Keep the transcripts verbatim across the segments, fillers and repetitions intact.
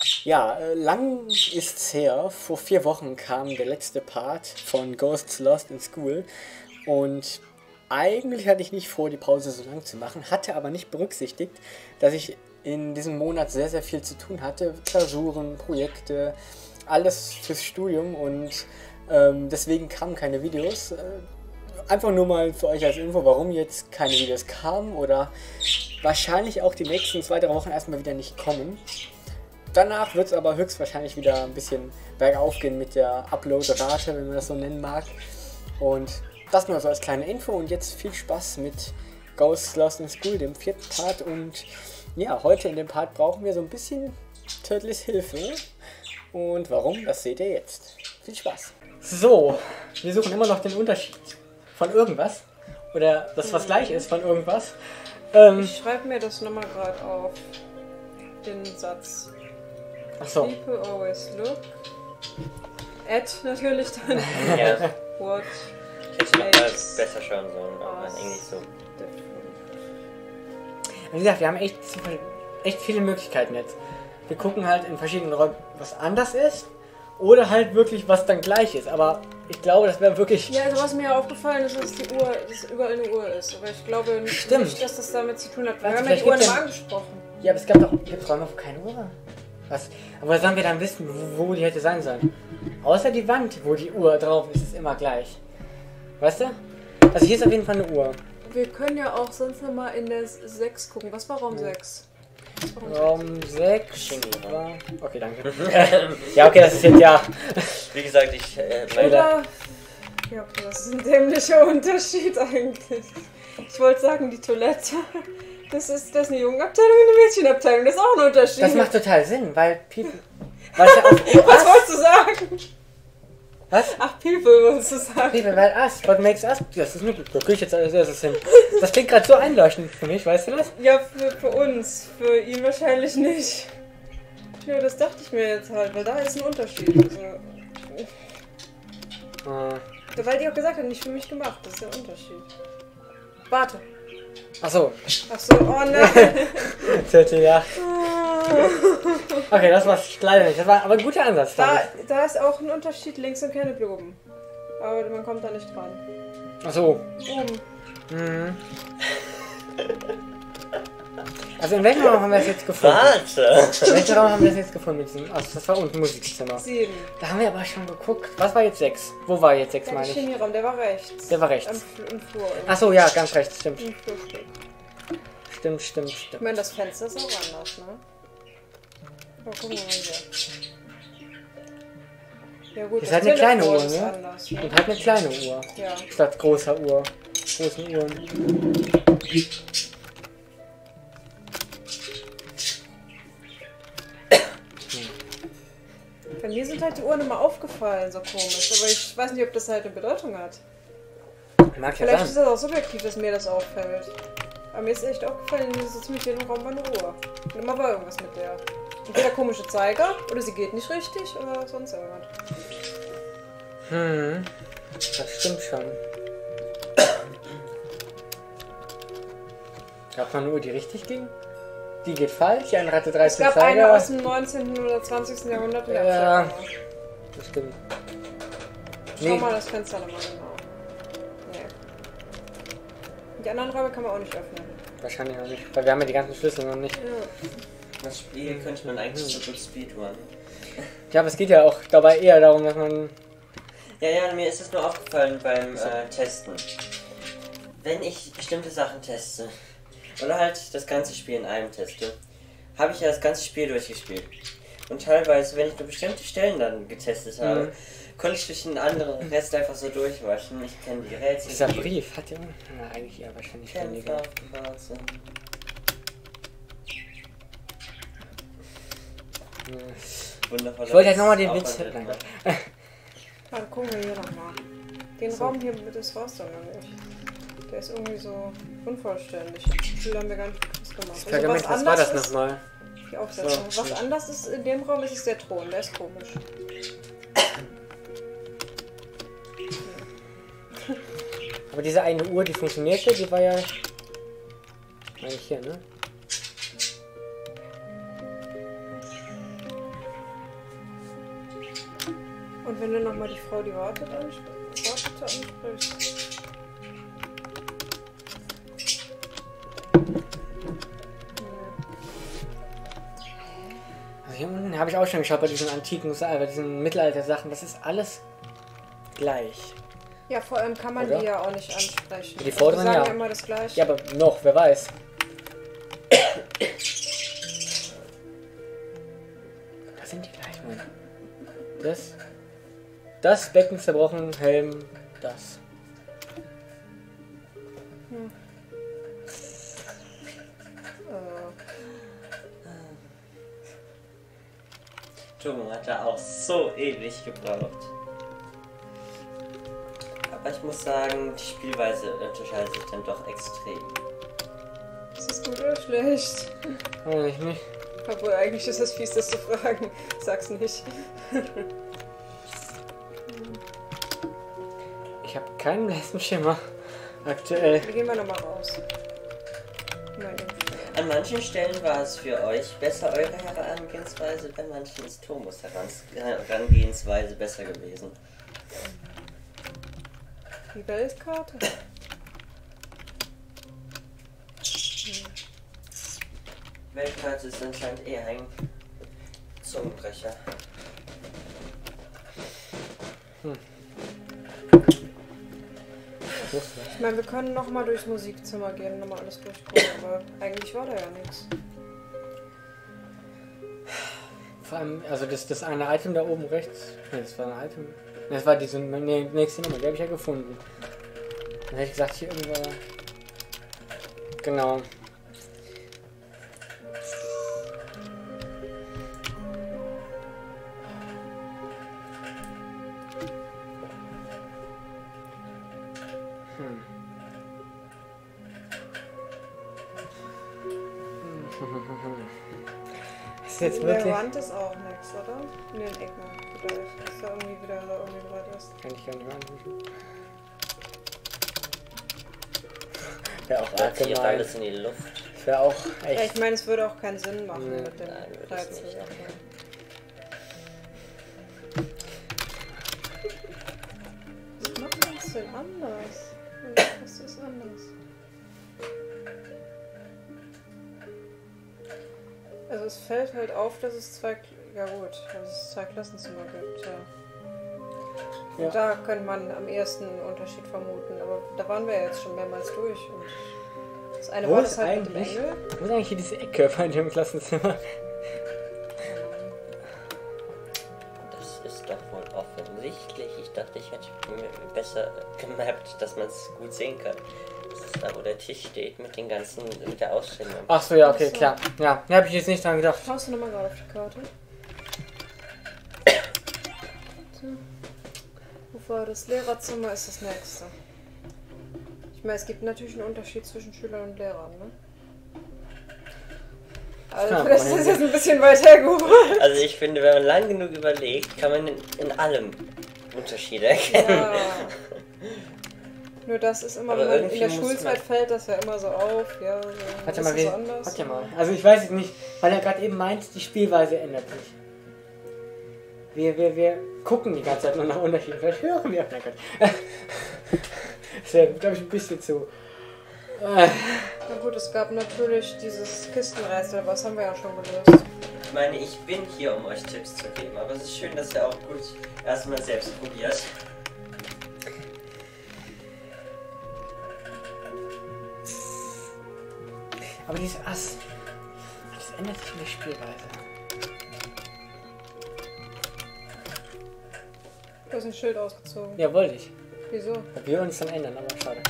Ja, äh, lang ist's her. Vor vier Wochen kam der letzte Part von Ghosts Lost in School. Und eigentlich hatte ich nicht vor, die Pause so lang zu machen, hatte aber nicht berücksichtigt, dass ich in diesem Monat sehr, sehr viel zu tun hatte. Klausuren, Projekte, alles fürs Studium und ähm, deswegen kamen keine Videos. Äh, einfach nur mal für euch als Info, warum jetzt keine Videos kamen oder wahrscheinlich auch die nächsten zwei, drei Wochen erstmal wieder nicht kommen. Danach wird es aber höchstwahrscheinlich wieder ein bisschen bergauf gehen mit der Upload-Rate, wenn man das so nennen mag. Und das nur so als kleine Info und jetzt viel Spaß mit Ghosts Lost in School, dem vierten Part. Und ja, heute in dem Part brauchen wir so ein bisschen Turtles Hilfe. Und warum, das seht ihr jetzt. Viel Spaß. So, wir suchen immer noch den Unterschied von irgendwas. Oder das, was gleich ist von irgendwas. Ähm, ich schreibe mir das nochmal gerade auf. Den Satz. Achso. People always look at natürlich dann. Ja. What? Ich mach mal besser schon so, aber Englisch so. Wie gesagt, wir haben echt, echt viele Möglichkeiten jetzt. Wir gucken halt in verschiedenen Räumen, was anders ist. Oder halt wirklich, was dann gleich ist. Aber ich glaube, das wäre wirklich... Ja, also was mir aufgefallen ist, dass die Uhr, dass überall eine Uhr ist. Aber ich glaube nicht, Stimmt. nicht dass das damit zu tun hat. Wir Warte, haben ja die vielleicht Uhren gibt's immer ja- angesprochen. Ja, aber es gab doch... Gibt es Räume, wo keine Uhr war? Was? Aber woher sollen wir dann wissen, wo, wo die hätte sein sollen? Außer die Wand, wo die Uhr drauf ist, ist immer gleich. Weißt du? Also hier ist auf jeden Fall eine Uhr. Wir können ja auch sonst noch mal in der sechs gucken. Was war Raum Ja. sechs? Raum sechs war... Okay, danke. Ja, okay, das ist jetzt ja... Wie gesagt, ich äh, meine, Oder... Ja, okay, das ist ein dämlicher Unterschied eigentlich. Ich wollte sagen, die Toilette. Das ist, das ist eine Jungenabteilung und eine Mädchenabteilung. Das ist auch ein Unterschied. Das macht total Sinn, weil People... Weil es ja auf... Was wolltest du sagen? Was? Ach, People wolltest du sagen. People, weil us, what makes us... Das ist nur... Da krieg ich jetzt alles erstes hin. Das klingt gerade so einleuchtend für mich, weißt du das? Ja, für, für uns. Für ihn wahrscheinlich nicht. Ja, das dachte ich mir jetzt halt, weil da ist ein Unterschied. Also, Äh, weil die auch gesagt haben, nicht für mich gemacht. Das ist der Unterschied. Warte. Achso. Ach so, oh nein. vierzehn, ja. Okay, das war leider nicht. Das war aber ein guter Ansatz. Da, fand da ist auch ein Unterschied links und keine Blumen. Aber man kommt da nicht dran. ich. Achso. Oben. Mhm. Also in welchem Raum haben wir das jetzt gefunden? warte! In welchem Raum haben wir das jetzt gefunden? Mit diesem, also das war unten Musikzimmer. Sieben. Da haben wir aber schon geguckt. Was war jetzt sechs? Wo war jetzt sechs, Der meine ich? Chemieraum, der war rechts. Der war rechts. Am, Fl- Im Flur. Im, Achso, ja, ganz rechts. Stimmt. Im Flurstück. Stimmt, stimmt, Ich stimmt. meine, das Fenster ist auch anders, ne? Oh, gucken wir mal hier. Ja gut, Ist das halt eine kleine Telefon Uhr, ist ne? anders, ne? Und halt eine kleine Uhr. Ja. Statt großer Uhr. Großen Uhren. Bei mir sind halt die Uhren immer aufgefallen, so komisch. Aber ich weiß nicht, ob das halt eine Bedeutung hat. Mag ja Vielleicht ist sein. das auch subjektiv, dass mir das auffällt. Aber mir ist echt aufgefallen, in diesem ziemlich jedem Raum war eine Uhr. Und immer war irgendwas mit der. Entweder komische Zeiger, oder sie geht nicht richtig, oder sonst irgendwas. Hm. Das stimmt schon. Gab mal eine Uhr, die richtig ging? Die geht falsch, die andere hatte Es dreizehn gab eine Zeiger. aus dem neunzehnten oder zwanzigsten Jahrhundert. die Ja. abschalten war. Das stimmt. Schau Nee. mal das Fenster nochmal genau. Nee. Die anderen Räume kann man auch nicht öffnen. Wahrscheinlich noch nicht, weil wir haben ja die ganzen Schlüssel noch nicht. Ja. Das Spiel könnte man eigentlich so gut speedrun. Ja, aber es geht ja auch dabei eher darum, dass man... Ja, ja, mir ist es nur aufgefallen beim äh, Testen. Wenn ich bestimmte Sachen teste, oder halt das ganze Spiel in einem teste, habe ich ja das ganze Spiel durchgespielt. Und teilweise, wenn ich nur bestimmte Stellen dann getestet habe, Mhm. konnte ich durch den anderen Rest einfach so durchwaschen. Ich kenne die Rätsel. Dieser die Brief hat ja... Na, eigentlich eher wahrscheinlich weniger. Kämpfe aufgebaut sind. Wundervoll. Ich wollte jetzt nochmal den Witz... Danke. Dann gucken wir hier nochmal. Den So. Raum hier, das war's dann noch nicht. Der ist irgendwie so unvollständig. Das Gefühl haben wir gar nicht was gemacht. Also Pergament, was war das ist, nochmal? die Aufsetzung. So. Was anders ist in dem Raum, ist es der Thron. Der ist komisch. Aber diese eine Uhr, die funktionierte, die war ja... Eigentlich hier, ne? Und wenn du nochmal die Frau, die wartet, ansprichst. Also hier unten habe ich auch schon geschaut bei diesen antiken, bei diesen Mittelalter-Sachen. Das ist alles gleich. Ja, vor allem kann man Oder? die ja auch nicht ansprechen. Die vorderen, also, die sagen ja. ja immer das Gleiche. Ja, aber noch, wer weiß. Das sind die gleichen. Mann. Das. Das Becken zerbrochen, Helm, das. Hm. Äh. Tomo hat da auch so ewig gebraucht. Aber ich muss sagen, die Spielweise unterscheidet sich dann doch extrem. Ist das gut oder schlecht? Eigentlich nicht. Obwohl, eigentlich ist das fies, das zu fragen. Sag's nicht. Ich habe keinen blassen Schimmer. Aktuell. Wir gehen mal nochmal raus. Mal den An manchen Stellen war es für euch besser eure Herangehensweise, bei manchen ist Tomos Herangehensweise besser gewesen. Die Weltkarte? Weltkarte ist anscheinend eher ein Zungenbrecher. Hm. Ich meine, wir können nochmal durchs Musikzimmer gehen und nochmal alles durchgucken, aber eigentlich war da ja nichts. Vor allem, also das, das eine Item da oben rechts. Ne, das war ein Item. Ne, das war diese ne, nächste Nummer, die habe ich ja gefunden. Dann hätte ich gesagt, hier irgendwo. Genau. Hm. Ist jetzt Der wirklich. Wand ist auch nichts, oder? In den Ecken vielleicht. Dass da irgendwie wieder da irgendwie bereit ist. Kann ich gar nicht mehr anrufen. Wäre auch Platziert allgemein. alles in die Luft. Wäre auch Ja, echt. ich meine, es würde auch keinen Sinn machen Nee. mit dem Nein, würde es Rätsel. nicht. Was macht man das denn anders? Was ist anders? Also es fällt halt auf, dass es zwei, ja gut, dass es zwei Klassenzimmer gibt, ja. Und Ja. da könnte man am ehesten einen Unterschied vermuten, aber da waren wir ja jetzt schon mehrmals durch. Und das eine Wo war ist das halt mit dem eigentlich- Engel. Wo ist eigentlich hier diese Ecke bei dem Klassenzimmer? Das ist doch wohl offensichtlich. Ich dachte, ich hätte mir besser gemappt, dass man es gut sehen kann. Das ist da, wo der Tisch steht mit den ganzen, mit der Ausstellung. Ach so, ja, okay, Ach so. klar. Ja, da habe ich jetzt nicht dran gedacht. Schaust du nochmal gerade auf die Karte? So. Wo war das? Lehrerzimmer ist das nächste. Ich meine, es gibt natürlich einen Unterschied zwischen Schülern und Lehrern, ne? Also Ja, vielleicht ist mein das jetzt ein bisschen weit hergeholt. Also ich finde, wenn man lang genug überlegt, kann man in, in allem Unterschiede erkennen. Ja. Nur das ist immer, Aber wenn man in irgendwie der muss Schulzeit man- fällt das ja immer so auf. Ja, so, Warte ist mal, das wie, so anders? warte mal. Also ich weiß es nicht, weil er gerade eben meint, die Spielweise ändert sich. Wir, wir, wir gucken die ganze Zeit nur nach Unterschieden. Vielleicht hören wir auch. Nein, Gott. Das wäre, glaube ich, ein bisschen zu. Äh, Na gut, es gab natürlich dieses Kistenrätsel, aber das haben wir ja schon gelöst. Ich meine, ich bin hier, um euch Tipps zu geben, aber es ist schön, dass ihr auch gut erstmal selbst probiert. aber dieses Ass, das ändert sich in der Spielweise. Du hast ein Schild ausgezogen. Ja, wollte ich. Wieso? Ob wir uns dann ändern, aber schade.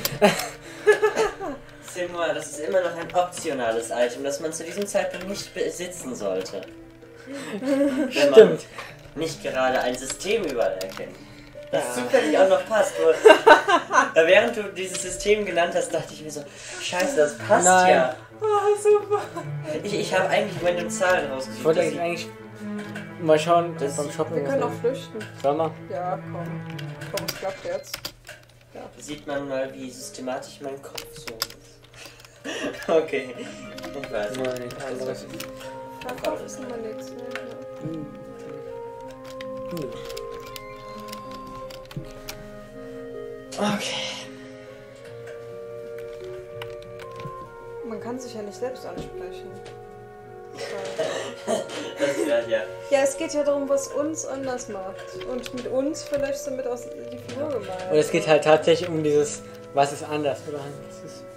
Simba, das ist immer noch ein optionales Item, das man zu diesem Zeitpunkt nicht besitzen sollte. Wenn man Stimmt. nicht gerade ein System überall erkennt. Das Ja. zufällig auch noch passt. Nur, während du dieses System genannt hast, dachte ich mir so, scheiße, das passt Nein. ja. Oh, super. Ich, ich habe eigentlich random Zahlen Ich rausgesucht. wollte Das eigentlich, eigentlich mal schauen, Das- beim Shoppen. Wir können was- auch flüchten. Sollen wir? Ja, komm. Komm, es klappt jetzt. sieht man mal, wie systematisch mein Kopf so ist. Okay, ich weiß Nein, nicht. nichts anderes. Verkauf ist immer nichts. Ne? Hm. Hm. Okay. Man kann sich ja nicht selbst ansprechen. Das wär, ja. Ja, es geht ja darum, was uns anders macht. Und mit uns vielleicht somit auch die Figur gemeint. Und es geht halt tatsächlich um dieses, was ist anders, oder? Das ist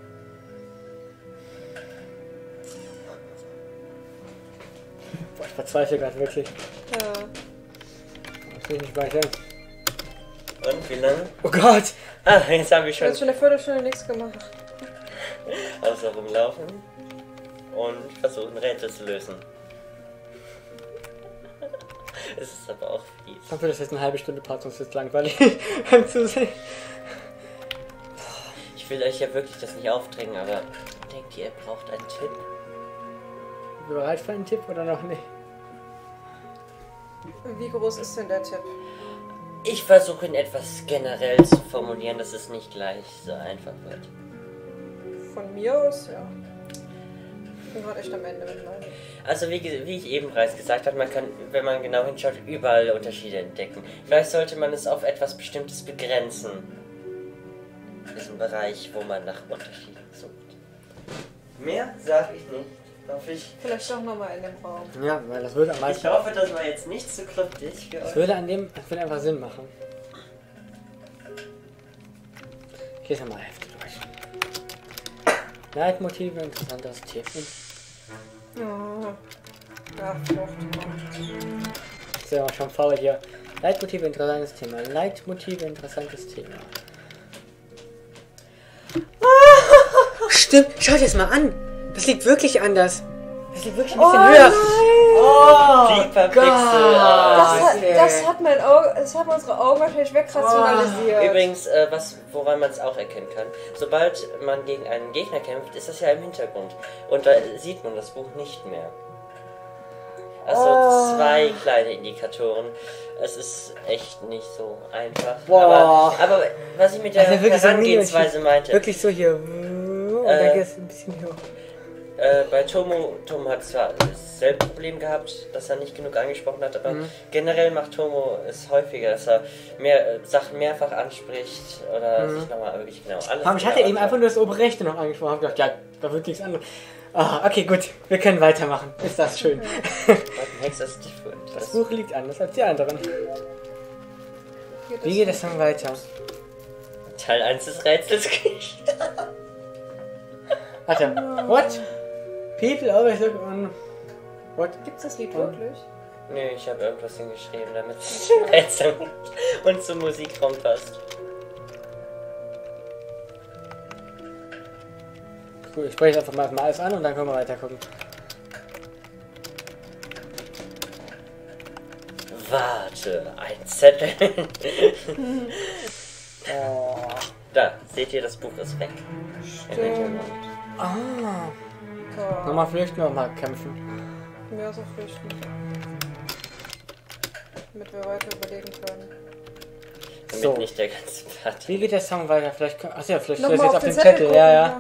Boah, ich verzweifle gerade wirklich. Ja. Das will ich nicht weiter. Und wie lange? Oh Gott! Ah, jetzt habe ich Ich schon habe schon eine Viertelstunde nichts gemacht. außer rumlaufen und versuchen Rätsel zu lösen. Es ist aber auch fies. Dafür, dass jetzt eine halbe Stunde Part, sonst wird es langweilig anzusehen. Ich will euch ja wirklich das nicht aufdrängen, aber denkt ihr, ihr braucht einen Tipp? Bereit für einen Tipp oder noch nicht? Wie groß ist denn der Tipp? Ich versuche ihn etwas generell zu formulieren, dass es nicht gleich so einfach wird. Von mir aus, ja. Ich bin gerade echt am Ende mit meinem. Also wie, ge- wie ich eben bereits gesagt habe, man kann, wenn man genau hinschaut, überall Unterschiede entdecken. Vielleicht sollte man es auf etwas Bestimmtes begrenzen. Diesen Bereich, wo man nach Unterschieden sucht. Mehr sage ich nicht. Hoffe ich. Vielleicht doch nochmal in dem Raum. Ja, weil das würde am Ich meisten. hoffe, das war jetzt nicht zu kryptisch für Das euch. würde an dem. Das würde einfach Sinn machen. Ich lese mal Hefte durch. Leitmotive, interessantes Thema. Ja. Ja, Flucht. Ich sehe auch schon faul hier. Leitmotive, interessantes Thema. Leitmotive, interessantes Thema. Stimmt, schaut es mal an. Das liegt wirklich anders. Das liegt wirklich ein bisschen Oh höher. nein! Oh, Lieber Gott. Pixel. Das hat, ey. das hat mein Auge, das hat unsere Augen wahrscheinlich wegrationalisiert. Übrigens, äh, was, woran man es auch erkennen kann, sobald man gegen einen Gegner kämpft, ist das ja im Hintergrund. Und da sieht man das Buch nicht mehr. Also Oh. zwei kleine Indikatoren. Es ist echt nicht so einfach. Boah. Aber, aber was ich mit der Also wirklich so Herangehensweise meinte, Wirklich so hier. Und Äh. dann geht es ein bisschen höher. äh, bei Tomo, Tomo hat zwar dasselbe Problem gehabt, dass er nicht genug angesprochen hat, aber Mhm. generell macht Tomo es häufiger, dass er mehr äh, Sachen mehrfach anspricht oder Mhm. sich nochmal wirklich genau alles. Aber ich hatte genau eben einfach nur das obere Rechte noch angesprochen. Hab gedacht, ja, da wird nichts anderes. Ah, okay, gut. Wir können weitermachen. Ist das schön. Hex ist different. Das Buch liegt anders als die anderen. Geht Wie geht es dann weiter? Teil eins des Rätsels. Warte. What? People always look on. What? Gibt's das Lied wirklich? Nee, ich habe irgendwas hingeschrieben, damit es zum Rätsel und zum Musikraum passt. Gut, ich spreche einfach mal alles an und dann können wir weiter gucken. Warte, ein Zettel. Oh. Da, seht ihr, das Buch ist weg. Stimmt. Ah. Ja. Nochmal flüchten, nochmal kämpfen. Mehr so flüchten. Damit wir weiter überlegen können. Damit So. nicht der ganze Part. Wie geht der Song weiter? Vielleicht können. Achso, ja, vielleicht steht Nochmal das jetzt auf auf den dem Zettel Zettel. gucken, Ja, ja.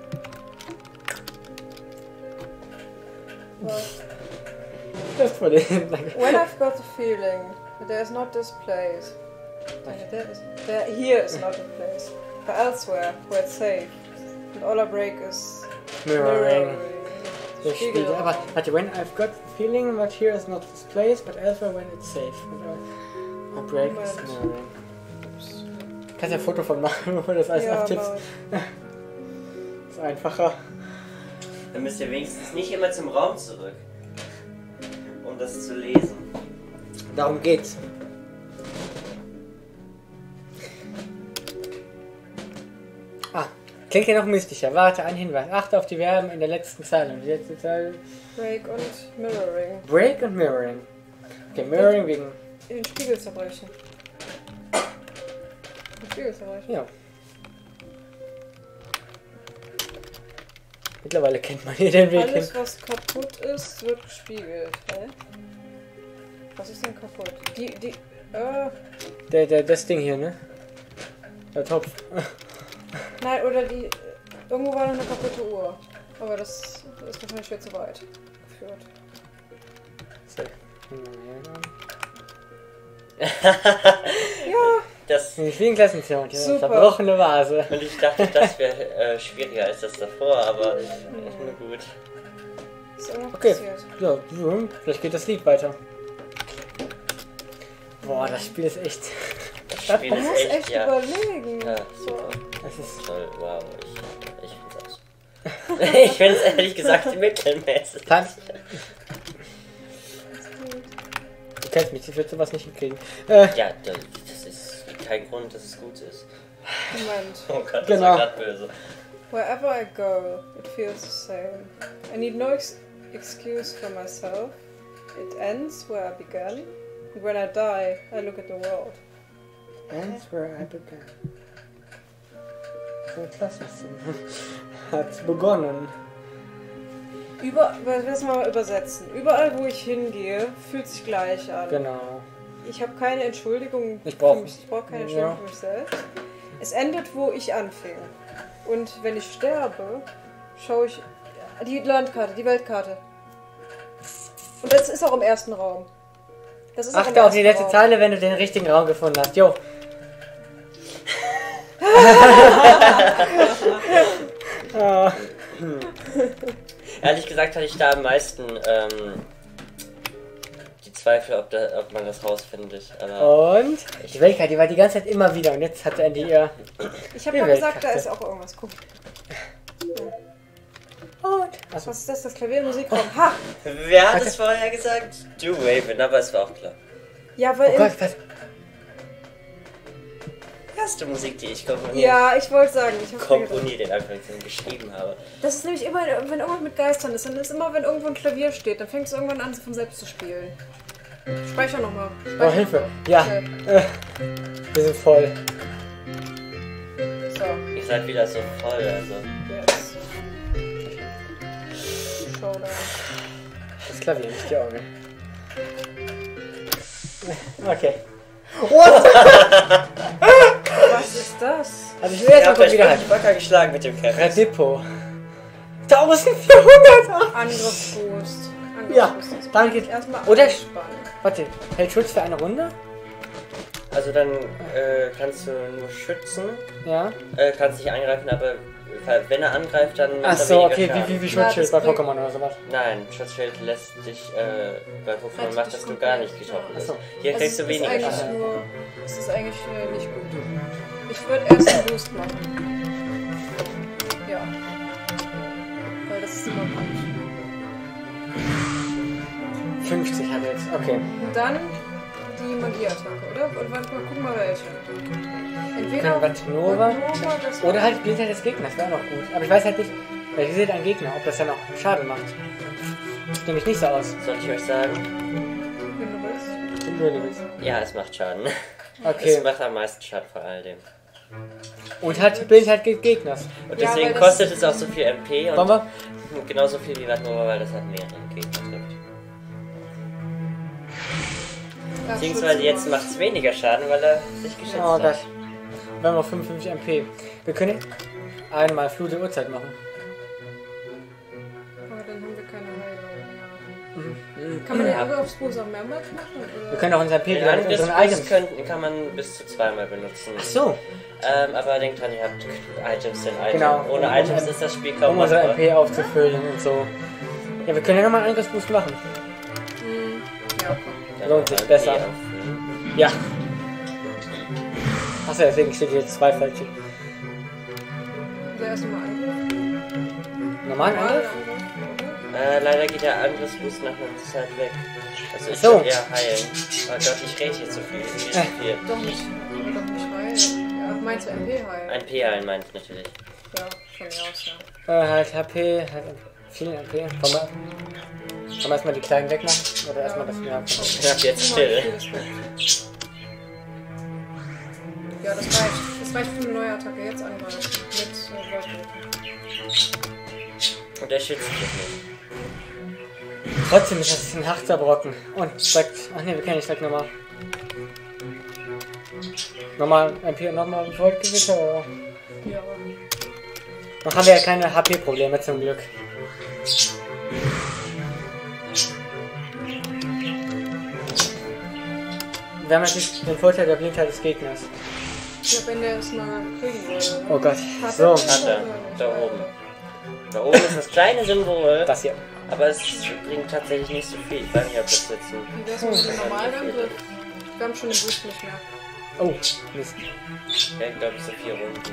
Was? Das war der. Danke. When I've got the feeling that there is not this place. Nein, there is. There, here is not a place. But elsewhere, where it's safe. And all I break is Mirroring. Der Spiegel. Spiegel. Aber warte, when I've got the feeling that here is not this place, but elsewhere when it's safe. Und I break is Moment. mirroring. Kannst ja ein Foto von machen, bevor du das alles Ja, abtippst. aber Ist einfacher. Dann müsst ihr wenigstens nicht immer zum Raum zurück, um das zu lesen. Darum geht's. Ah, klingt ja noch mystischer. Warte, ein Hinweis. Achte auf die Verben in der letzten Zeile. Die letzte Zeile. Break und Mirroring. Break und Mirroring. Okay, Mirroring wegen. Den Spiegel zerbrechen. Den Spiegel zerbrechen. Ja. Mittlerweile kennt man hier den Weg hin. Alles, was kaputt ist, wird gespiegelt. Hä? Was ist denn kaputt? Die, die, äh, Der, der, das Ding hier, ne? Der Topf. nein, oder die, irgendwo war noch eine kaputte Uhr. Aber das ist wahrscheinlich wieder zu weit geführt. So. Ja, Das, Nicht wie ein Klassenzimmer, die Super. verbrochene Vase. und ich dachte, das wäre äh, schwieriger als das davor, aber äh, nur gut. Ist irgendwas Okay, passiert? ja, hm, vielleicht geht das Lied weiter. Boah, das Spiel ist echt... Das Spiel Du ist musst echt, echt ja. überlegen. Ja, So. super. Das ist... Toll, wow. Ich, ich find's auch. Ich find's ehrlich gesagt mittelmäßig. Tan du kennst mich, ich würde sowas nicht hinkriegen. Äh, Ja, das, das ist kein Grund, dass es gut ist. Moment. Oh Gott, das Genau. war grad böse. Wherever I go, it feels the same. I need no ex excuse for myself. It ends where I began. And when I die, I look at the world. That's where I began. So Klassenzimmer. Hat begonnen. Über, lass mal übersetzen. Überall, wo ich hingehe, fühlt sich gleich an. Genau. Ich habe keine Entschuldigung Ich brauch- für mich. Ich brauche keine Ja. Entschuldigung für mich selbst. Es endet, wo ich anfing. Und wenn ich sterbe, schaue ich die Landkarte, die Weltkarte. Und das ist auch im ersten Raum. Das ist auch im Achte auf die ersten letzte Raum. Zeile, wenn du den richtigen Raum gefunden hast. Jo. Ah, Ehrlich gesagt hatte ich da am meisten ähm, die Zweifel, ob, da, ob man das rausfindet. Aber und die Weltkarte, die war die ganze Zeit immer wieder und jetzt hat sie endlich ihr. Ich habe Die mal gesagt, da Weltkarte. ist auch irgendwas. Guck. Und. Achso. Was ist das? Das Klavier im Musikraum. Ha! wer hat es vorher gesagt? Du, Raven, aber es war auch klar. Ja, weil Oh im, Gott, was? Erste Musik, die ich komponiert, ja, ich wollte sagen, ich habe komponiert in Anführungszeichen geschrieben habe. Das ist nämlich immer, wenn irgendwas mit Geistern ist, dann ist immer, wenn irgendwo ein Klavier steht, dann fängt es irgendwann an, von selbst zu spielen. Speicher nochmal. Oh, Hilfe. Ja. Äh, wir sind voll. So, Ihr seid wieder so voll, also. jetzt. Showdown. Das Klavier, nicht die Orgel. Okay. What? Was ist das? Also ich will Ihr jetzt mal habt kurz euch wieder wirklich wacker geschlagen mit dem Käfer. Radipo. eintausendvierhundert! Angriffsboost. Ja, Angriffsboost. Jetzt danke. muss ich Erstmal Oder- anspannen. Warte, hält Schutz für eine Runde? Also dann äh, kannst du nur schützen, Ja. äh, kannst dich angreifen, aber wenn er angreift, dann macht Ach er so, weniger okay, Schaden. wie, wie, wie Ja, Schutzschild das bei bringt- Pokémon oder sowas. Nein, Schutzschild lässt dich äh, bei Pokémon Rettet macht, dich dass du komplett, gar nicht ja. getroffen bist. Ach so. Hier Also kriegst du es weniger ist eigentlich Schaden. nur, es ist eigentlich äh, nicht gut. Ich würde erst einen Boost machen. Ja. Weil das ist immer gut. fünfzig hat er jetzt, okay. Und dann die Magieattacke, oder? Und warte mal, guck mal welche. Entweder Können wir Nova Nova, das oder halt Blindheit des Gegners, wäre auch noch gut. Aber ich weiß halt nicht, weil ihr seht einen Gegner, ob das dann auch Schaden macht. Sieht nämlich nicht so aus. Soll ich euch sagen? wenn du willst. Wenn du ehrlich bist. Ja, es macht Schaden. Okay. Es macht am meisten Schaden vor all dem. Und hat Blindheit des Gegners. Und Ja, deswegen weil das- kostet es auch so viel M P Wollen und wir? genauso viel wie Radnova, weil das hat mehrere Gegner trifft. Ja, Beziehungsweise Schutz jetzt immer. macht es weniger Schaden, weil er sich geschützt Oh hat. Gott. Wir haben noch fünfundfünfzig M P. Wir können einmal Flut der Uhrzeit machen. Aber dann haben wir keine Heilung mehr. Mhm. Kann man den Ja. Angriffsboost auch mehrmals machen? Oder? Wir können auch unser M P Den wieder mit unseren Angriffsboost Items. können, kann man bis zu zweimal benutzen. Ach so, Ähm, aber denkt dran, ihr habt Items in Items. Genau. Ohne Um- Items um- ist das Spiel kaum um unsere M machbar. P aufzufüllen und so. Ja, wir können ja nochmal einen Angriffsboost machen. Hm. Ja, komm. Dann lohnt sich M P besser. auffüllen. Ja. Achso, deswegen steht hier jetzt zwei falsche. Also erstmal Angriff. Normalen Normal Angriff? Angriff, Äh, leider geht der Angriffsboost nach einer Zeit weg. Also ich Ach so. will eher heilen. Oh Gott, ich rede hier zu viel. Ich rede zu viel. oder? Doch nicht. Doch nicht heilen. Ja, meinst du M P heilen? Ein P heilen meint ich natürlich. Ja, von mir aus, ja. Äh, halt H P, halt viel M P. Wollen wir, wollen wir erstmal die kleinen wegmachen? Oder erstmal das mehr? Ich hab jetzt Guck mal, wie still. viel das wird. Ja, das reicht. Das reicht für eine neue Attacke. Jetzt angreifen. Mit äh, Wolfsrücken. Und der schützt dich nicht. Trotzdem ist das ein harter Brocken. Und direkt. Ach ne, wir können nicht direkt nochmal. Nochmal M P und nochmal ein Voltgewitter oder? Ja, Noch haben wir ja keine H P-Probleme zum Glück. Wir haben natürlich den Vorteil der Blindheit des Gegners. Ich glaube, wenn der es mal kriegen würde. Oh Gott. Hat So. er? Hat er. Da oben. Da oben ist das kleine Symbol. Das hier. Aber es bringt tatsächlich nicht so viel. Ich weiß nicht, ob das jetzt ein... Wie wär's mit dem normalen Angriff? Wir haben schon den Boost nicht mehr. Oh, Mist. Ja, ich glaube, so vier Runden.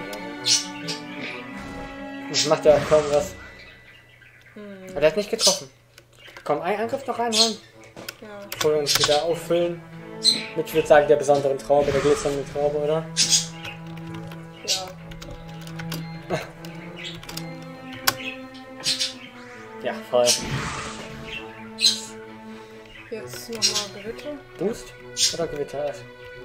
Das macht ja kaum was. Hm. Aber der hat nicht getroffen. Komm, einen Angriff noch reinhauen. Ja. Bevor wir uns wieder auffüllen. Mit, ich würde sagen, der besonderen Traube, der glitzernden Traube, oder? Ja. Ja, voll. Jetzt nochmal Gewitter. Boost oder Gewitter erst?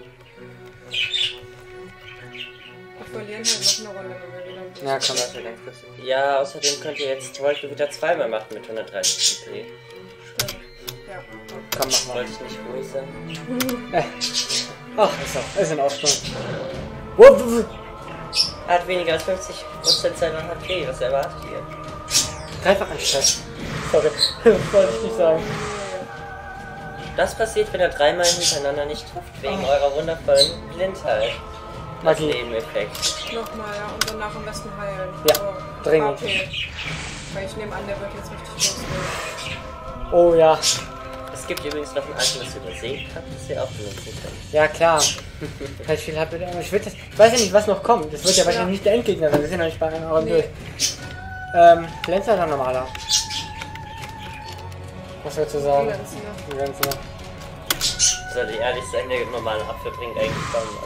Wir verlieren halt noch eine Rolle, wenn wir wieder ein bisschen. Ja, komm. Das wäre ganz lustig. Ja, außerdem könnt ihr jetzt Wolke wieder zweimal machen mit hundertdreißig C P. Stimmt. Ja. Komm, mach mal. Wollte ich nicht ruhig sein. Äh. Ach, ist doch. Ist in Ordnung. Wupp, wupp. Er hat weniger als fünfzig Prozent seiner H P. Was erwartet ihr? Dreifach anstatt. Sorry. Wollte ich nicht sagen. Das passiert, wenn er dreimal hintereinander nicht trifft, wegen eurer wundervollen Blindheit. Das Magie. Nebeneffekt. Nochmal, ja. Und danach am besten heilen. Ja, Aber dringend. H P. Weil ich nehme an, der wird jetzt richtig losgehen. Oh ja. Es gibt übrigens noch ein Item, das ihr übersehen habt, das ihr auch benutzen könnt. Ja, klar. Kann ich viel hab, aber ich, das, ich weiß ja nicht, was noch kommt. Das wird ja wahrscheinlich Ja. nicht der Endgegner sein. Wir sind noch nicht bei einem Augen Nee. durch. Ähm, Glänzer oder normaler? Was würdest du sagen? Glänzer. Die ganze. Soll ich ehrlich sein, der normale Apfel bringt eigentlich kaum was.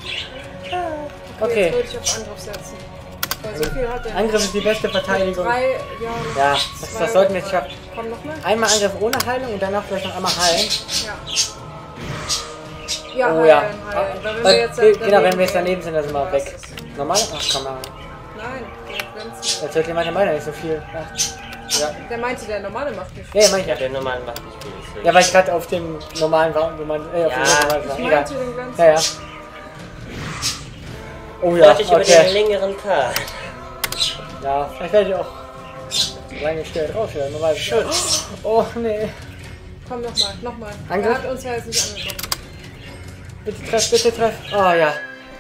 Okay. Jetzt würde ich auf Angriff setzen. Weil so viel hat der. Angriff ist die beste Verteidigung. Drei, ja, Ja, das, zwei das sollten wir oder jetzt drei. schaffen. Komm nochmal. Einmal Angriff ohne Heilung und danach vielleicht noch einmal heilen. Ja. Ja, Oh heilen, ja. heilen. Weil wenn Weil- wir jetzt genau, wenn wir jetzt gehen, daneben sind, dann sind wir war's weg. das. Normal? Ach, komm mal. Nein, der Glänzer. Jetzt hört jemand der meiner nicht so viel. Ach. Ja. Der meinte, der normale macht nicht viel. Ja, ja, meine ich Ja, ja. der normale macht nicht viel. deswegen. Ja, weil ich gerade auf dem normalen war, wo man. Äh, auf Ja, dem normalen war. Ich Egal. meinte den Glänzer. Ja, ja. Oh ja, Wollte ich über den okay. längeren Part. Ja, vielleicht werde ich auch lange schnell drauf werden. Man weiß es nicht. Oh, nee. Komm nochmal, nochmal. Angriff? Er hat uns ja jetzt nicht angekommen. Bitte treff, bitte treff. Oh ja.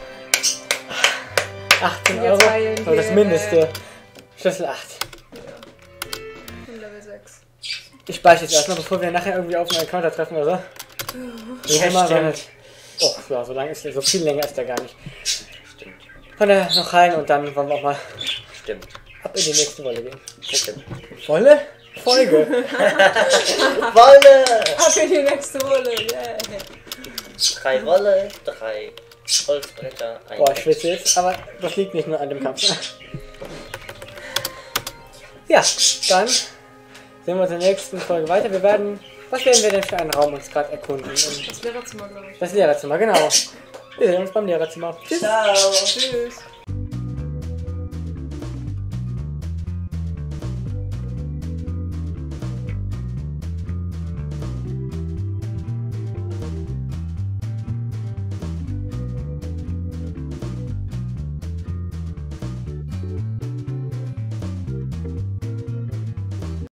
achtzehn Und jetzt Euro. heilen So, das wir. Mindeste. Schlüssel acht. Und Level sechs. Ich speichere jetzt erstmal, bevor wir nachher irgendwie auf einen Counter treffen oder so. Wie Ja, immer, stimmt. weil- Oh, ja, so lange ist der, so viel länger ist der gar nicht. Stimmt. Von der noch heilen und dann wollen wir auch mal Stimmt. ab in die nächste Wolle gehen. Stimmt. Wolle? Folge. Wolle! Ab in die nächste Rolle, yeah. Drei Wolle, drei Holzbretter, ein Boah, ich schwitze jetzt, aber das liegt nicht nur an dem Kampf. Ja, dann sehen wir uns in der nächsten Folge weiter. Wir werden, was werden wir denn für einen Raum uns gerade erkunden? Und Das Lehrerzimmer, glaube ich. das Lehrerzimmer, genau. Wir sehen uns beim Lehrerzimmer. Tschüss. Ciao! Tschüss.